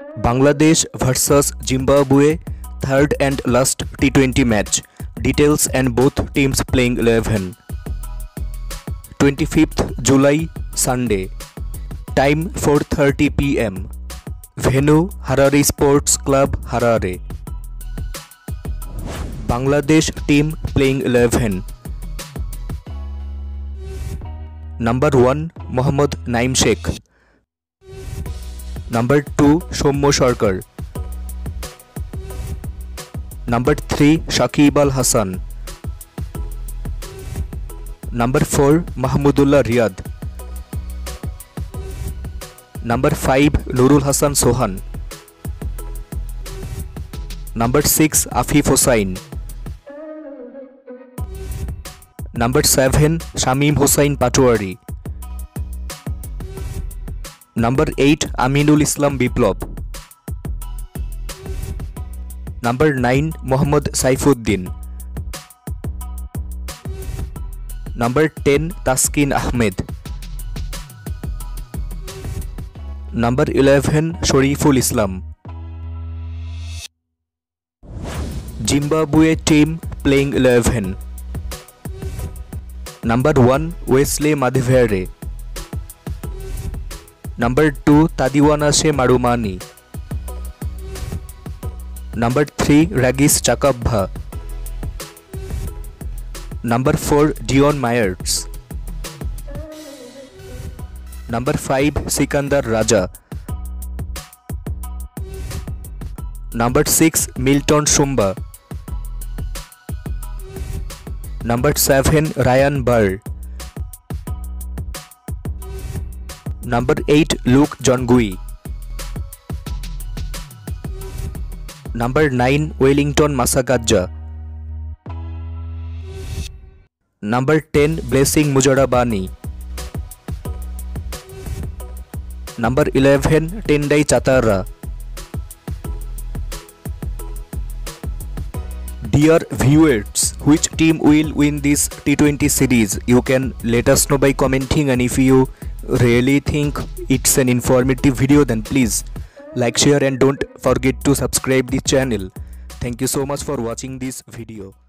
Bangladesh versus Zimbabwe, third and last T20 match. Details and both teams playing 11. 25th July, Sunday. Time 4:30 p.m. Venue Harare Sports Club, Harare. Bangladesh team playing 11. Number 1 Mohammad Naim Sheikh. Number 2 Soumya Sarkar. Number 3 Shakib Al Hasan. Number 4 Mahmudullah Riyad. Number 5 Nurul Hassan Sohan. Number 6 Afif Hussain. Number 7 Shamim Hussain Patwari. Number 8 Aminul Islam Biplop. Number 9 Mohammad Saifuddin. Number 10 Taskin Ahmed. Number 11 Shariful Islam. Zimbabwe team playing 11. Number 1 Wesley Madhivere. Number 2 Tadiwanase Marumani. Number 3 Ragis Chakabha. Number 4 Dion Myers. Number 5 Sikandar Raja. Number 6 Milton Shumba. Number 7 Ryan Burr. Number 8 Luke Jongui. Number 9 Wellington Masakadja. Number 10 Blessing Mujarabani. Number 11 Tendai Chatara. Dear viewers, which team will win this T20 series? You can let us know by commenting, and if you really think it's an informative video, then please like, share and don't forget to subscribe the channel. Thank you so much for watching this video.